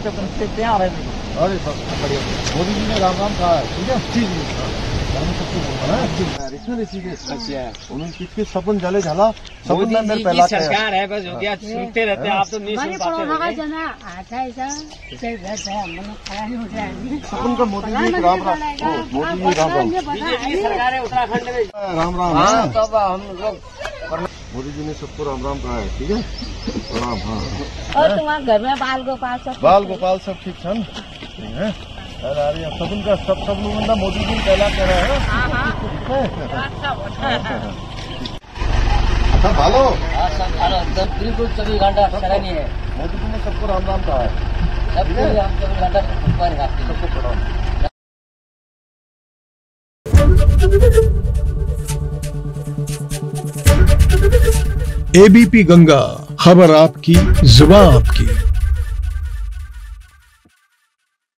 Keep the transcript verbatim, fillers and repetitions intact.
अरे बढ़िया, मोदी जी ने राम राम कहा है, ठीक है। जी जी उन्होंने कितने सपन जले झाला, सपन में मेरे पहला सरकार है, बस हो गया, सुनते रहते आप तो नहीं सुन पाते। सपन का मोदी जी राम राम, मोदी जी राम राम, बीजेपी सरकार है उत्तराखंड में, राम राम। हाँ तब हम लोग, मोदी जी ने सबको राम राम कहा है, ठीक है, राम। हाँ और तुम्हारे घर में बाल गोपाल सब बाल गोपाल सब ठीक छन है। अरे सब उनका सब सब लोग ना मोदी जी पहला कह रहा है। सब भालो, सब भालो, एकदम बिल्कुल चौबीस घंटा चलानी है। मोदी जी ने सबको राम राम कहा है, सब हम चौबीस घंटा सबको प्रणाम। एबीपी गंगा, खबर आपकी, जुबान आपकी।